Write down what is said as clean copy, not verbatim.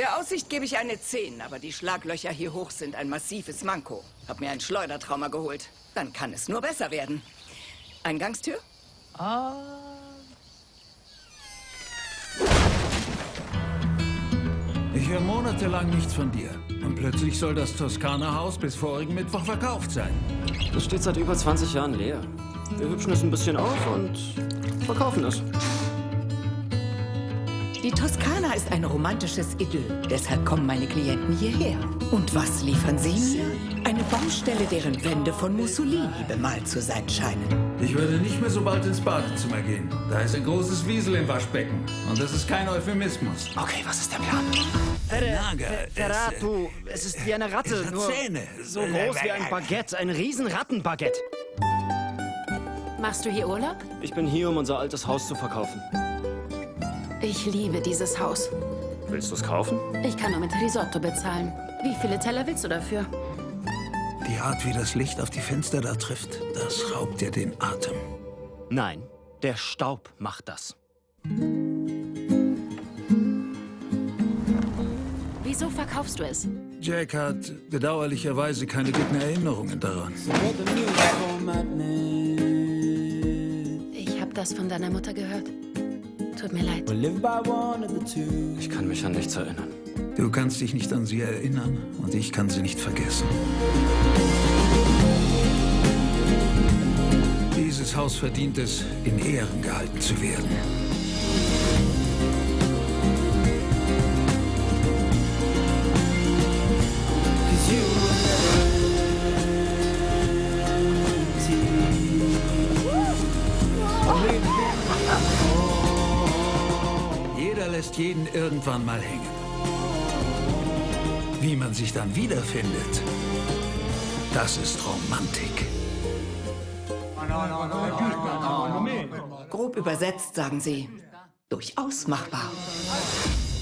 Der Aussicht gebe ich eine 10, aber die Schlaglöcher hier hoch sind ein massives Manko. Hab mir ein Schleudertrauma geholt. Dann kann es nur besser werden. Eingangstür? Ich höre monatelang nichts von dir. Und plötzlich soll das Toskana-Haus bis vorigen Mittwoch verkauft sein. Das steht seit über 20 Jahren leer. Wir hübschen es ein bisschen auf und verkaufen es. Die Toskana ist ein romantisches Idyll. Deshalb kommen meine Klienten hierher. Und was liefern sie mir? Eine Baustelle, deren Wände von Mussolini bemalt zu sein scheinen. Ich würde nicht mehr so bald ins Badezimmer gehen. Da ist ein großes Wiesel im Waschbecken. Und das ist kein Euphemismus. Okay, was ist der Plan? Ferratu, es ist wie eine Ratte, es hat nur Zähne. so groß wie ein Baguette, ein riesen Rattenbaguette. Machst du hier Urlaub? Ich bin hier, um unser altes Haus zu verkaufen. Ich liebe dieses Haus. Willst du es kaufen? Ich kann nur mit Risotto bezahlen. Wie viele Teller willst du dafür? Die Art, wie das Licht auf die Fenster da trifft, das raubt dir den Atem. Nein, der Staub macht das. Wieso verkaufst du es? Jack hat bedauerlicherweise keine guten Erinnerungen daran. Ich habe das von deiner Mutter gehört. Tut mir leid. Ich kann mich an nichts erinnern. Du kannst dich nicht an sie erinnern und ich kann sie nicht vergessen. Dieses Haus verdient es, in Ehren gehalten zu werden. Jeder lässt jeden irgendwann mal hängen. Wie man sich dann wiederfindet, das ist Romantik. Grob übersetzt sagen sie, durchaus machbar.